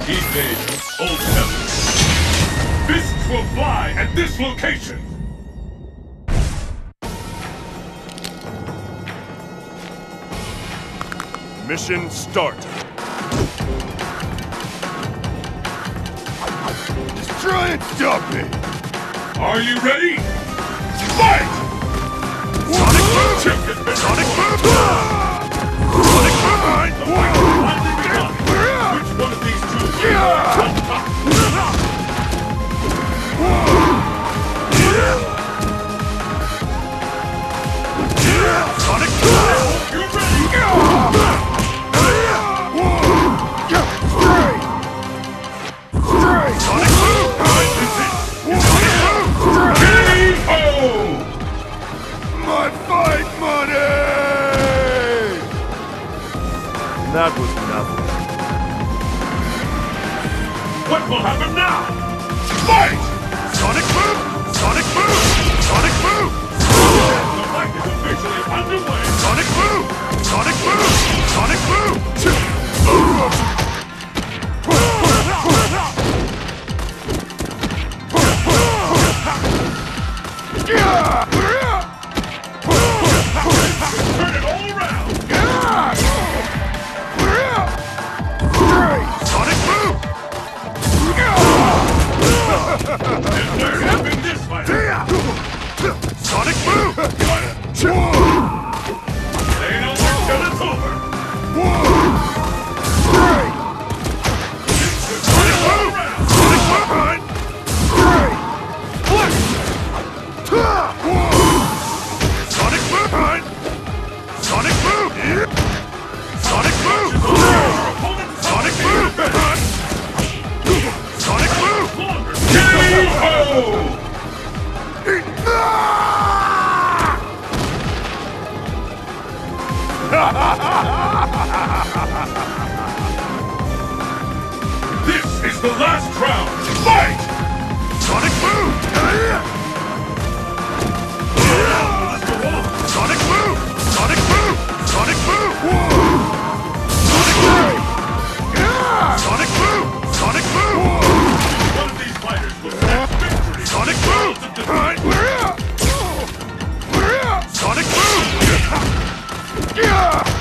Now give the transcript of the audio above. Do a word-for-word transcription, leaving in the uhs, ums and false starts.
Evade Old Heaven. Fists will fly at this location. Mission start. Just try and stop me. Are you ready? Fight! Sonic Boom! Champion Mission Sonic One. Boom! Sonic Boom! The fight has finally begun. Which one of these two will on top? Sonic Boom! You ready? Sonic Boom! K O! My fight money! That was nothing. What will happen now? Fight! Sonic Boom! Sonic Boom! Sonic Boom! The fight is officially underway. Sonic Boom! Sonic Boom! Sonic Boom! Turn it all around. Sonic Boom! And where have been this fight? Sonic Boom! They know till it's over. Sonic Boom! Sonic Boom! Sonic Boom! Sonic Boom! Sonic Boom! Your opponent's Sonic Boom! Sonic Boom! longer. K O! This is the last round. Fight! Sonic Boom! Sonic Boom! Sonic Boom! Sonic Boom! Sonic Boom! Sonic Boom! Sonic Boom! One of these fighters will snatch victory. Sonic Boom! Sonic Boom!